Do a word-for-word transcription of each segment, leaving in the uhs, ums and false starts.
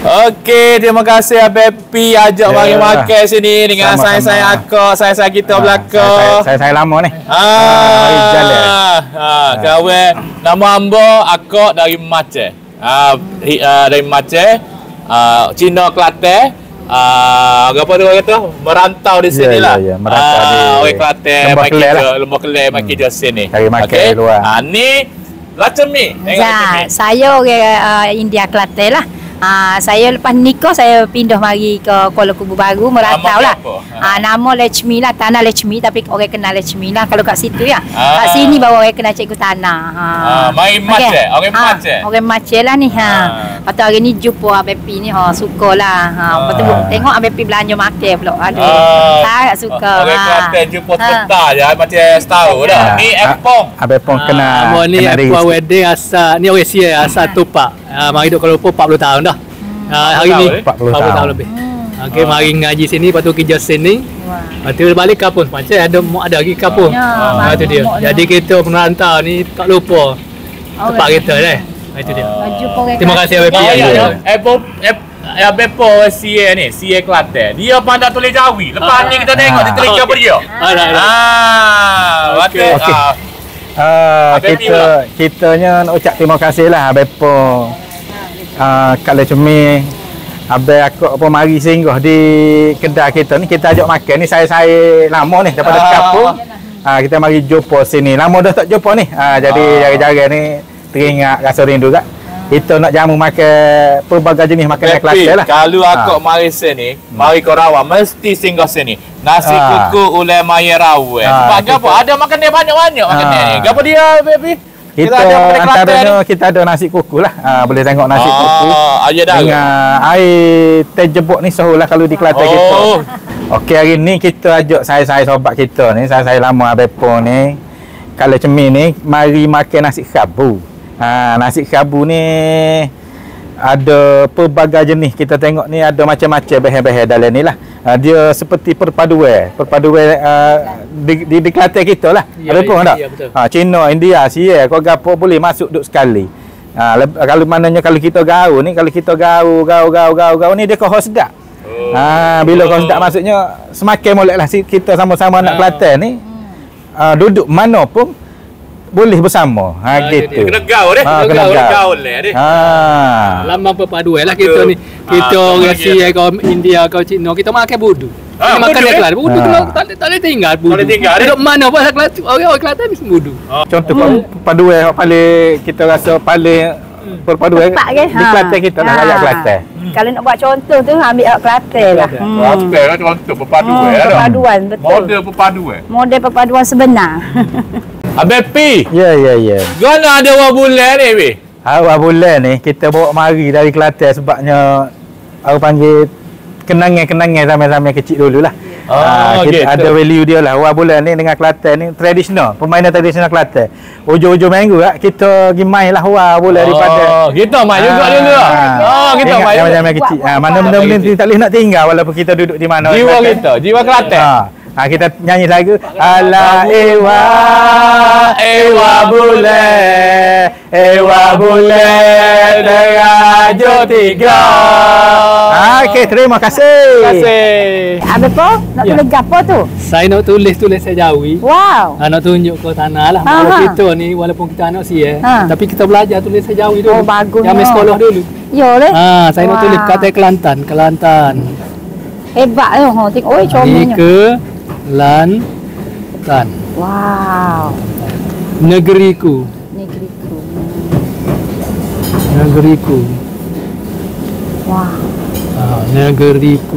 Okey, terima kasih Abang P ajak Ya. mari makan sini dengan Sama-sama. saya-saya akak, saya-saya kita Ah, belakang. Saya saya lama ni. Ah, mari jalan. ah, kawan nama ambo akak dari Aceh. Ah, hi- ah, dari Aceh. Ah, Cina Kelantan. Ah, apa tu orang kata? Merantau di sini Ya, lah. ya, ya, merantau ah, di orang Kelantan Lembah maki Kelai ke lah. Lembah Kelai maki Hmm. ke sini. Cari makan Okey? di luar. Ah, ni Lacemi. Tengok Lacemi. Ya, saya orang uh, India Kelantan lah. Uh, saya lepas nikah saya pindah mari ke Kuala Kubu Baru merantau Nama lah. apa? Uh, nama Lechmi lah, tanah Lechmi tapi orang kenal Lechmi lah kalau kat situ ya. Ah. Kat sini baru orang kenal cikgu tanah. Ha. Ah, mari Aceh, orang Aceh. Orang Aceh lah ni ha. Ah. Lepas tu hari ni jumpa Abang P ni ha, suka lah. Ha, lepas tu Ah. tengok Abang P belanja makan pula. Aduh. Ah, Sangat suka. Orang ha. Kelantan jumpa Ha. sebentar je macam setahun dah. Ah. Ni Epong. Abang pun kena Amo ni kena apa ris. wedding asal ni orang Sia asal Tupak. Ah mari duk Kuala Lumpur empat puluh tahun dah. Ah hari ni empat puluh empat puluh tahun. tahun lebih. Okey mari ngaji sini lepas tu kerja sini. Wah. Lepas tu balik kampung macam ada mu ada lagi kampung. Ya, Ah itu dia. mak- Jadi kita merantau ni tak lupa tempat kita dah. Ah, itu dia. Ah, jumpa orang Terima kasih Kelantan. Abang P. Ya, Ya, ya. ya. Epong Abang Po C A ni, C A Kelantan. Dia pandai tulis Jawi. Lepas ni kita tengok dia tulis apa dia. Ah, dah, dah. Ah, Okey. betul. Okey. Ah, Uh, Abang P kita pula. kitanya nak ucap terima kasih lah Abang pun uh, Kak Lechmi Abang aku apa mari singgah di kedai kita ni, kita ajak makan ni saya-saya lama ni daripada Ah. kampung. Ah, kita mari jumpa sini. Lama dah tak jumpa ni. Ah, jadi Ah. jari-jari ni teringat rasa rindu kat. Kita nak jamu makan pelbagai jenis makanan Abang P, Kelantan lah. kalau Ah. akak mari sini, mari ke Rawang, mesti singgah sini. Nasi Ah. kuku ulai maya Rawang. Ah, Sebab apa? Ada makanan banyak-banyak makanan Ah. ni. Apa dia, baby? Kita, ada makanan Kelantan antaranya ni. kita ada nasi kuku lah. Ah, boleh tengok nasi kuku. Ah, aja dah. Dengan air teh jebuk ni sahur lah kalau di Kelantan kita. Oh. Okey, hari ni kita ajak saya-saya sobat kita ni, saya-saya lama Abang Pong ni, kalau cemil ni, mari makan nasi khabu. Ha, nasi khabu ni ada pelbagai jenis. Kita tengok ni ada macam-macam bahan-bahan dalam ni lah. Ha, dia seperti perpaduan. Perpaduan uh, di, di, di Kelantan kita lah. Ya, Abang Pong ya, tak? ya, betul. Ha, Cina, India, Sia, kau gapo boleh masuk duk sekali. Ha, leb- kalau maknanya kalau kita gaul ni, kalau kita gaul, gaul, gaul, gaul, gaul ni dia kau sedap. Oh. Ha, bila kau sedap maksudnya semakin molek lah si- kita sama-sama anak Ah. Kelantan ni. Uh, duduk mana pun boleh bersama. Ha, Ah, gitu. Kena gaul eh. Ha, Kena kena gaul. gaul. Gaul eh. dia. Ha. Lama perpaduan lah kita ni. Kita Ah, orang lagi Sia kau India kau Cina kita makan budu. Ah, Kita makan budu, yang eh? Kelantan. Budu Ah. kalau tak boleh- tak boleh tinggal budu. boleh tinggal, eh? Duduk mana pun Kelantan orang orang Kelantan mesti budu. Contoh hmm. perpaduan yang paling kita rasa paling perpaduan Tepat ke? di Kelantan kita lah, Ha. rakyat Kelantan. Kalau nak buat contoh tu ambil orang Kelantan lah. Kelantan. Kelantan lah contoh perpaduan. Hmm, dah. perpaduan, betul. Model perpaduan. Model perpaduan sebenar. Abang P, Ya, ya, ya. gana ada orang bulan ni, Bi? Awal bulan ni kita bawa mari dari Kelantan sebabnya aku panggil kenangan-kenangan zaman-zaman kecil dulu lah. Ah, Ah, kita gitu. ada value dia lah. Awal bulan ni dengan Kelantan ni tradisional, permainan tradisional Kelantan. Hujung-hujung minggu lah kita pergi main lah awal bulan daripada. Oh, kita main juga dulu lah. Oh, kita Ingat main juga. zaman-zaman kecil. Ah, mana benda-benda ni tak boleh nak tinggal walaupun kita duduk di mana. Jiwa Kelantan. kita, jiwa Kelantan. Ha. Ha, kita nyanyi lagu Ala ewa ewa bule ewa bule terajo tiga. Ha, okey, terima kasih. Terima kasih. Abang Po, nak Ya. tulis gapo tu? Saya nak tulis tulis saya Jawi. Wow. Ha, nak tunjuk ke tanah lah. Ha, Kalau ha. kita ni walaupun kita anak Sia, Ha. tapi kita belajar tulis saya Jawi dulu. Oh, bagus, Yang main no. sekolah dulu. Ya leh. Ha, saya nak Wah. tulis kata Kelantan, Kelantan. Hebat tu. Ha, tengok oi Ni comelnya. ke Lantan. Wow. Negeriku, Negeriku. negeriku. Wah. Ha, negeriku.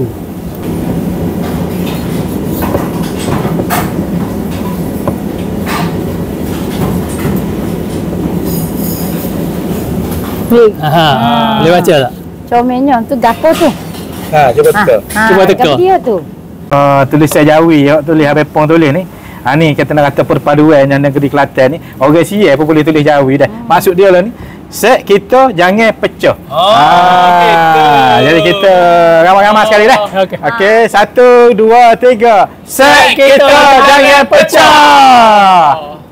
Boleh. Aha, boleh baca tak? Comelnya tu gapo tu? Ha, cuba Ha. kita. ha, Cuba dekat teka. dia tu. Uh, tulisan Jawi awak tulis Abang Pong tulis ni. Ha ni kita nak kata perpaduan yang negeri Kelantan ni. Orang Sia pun boleh tulis Jawi dah. Maksud dia lah ni. Set kita jangan pecah. Oh, gitu. Jadi kita ramai-ramai sekali dah. Okey. Okey, satu, dua, tiga. Set kita jangan pecah.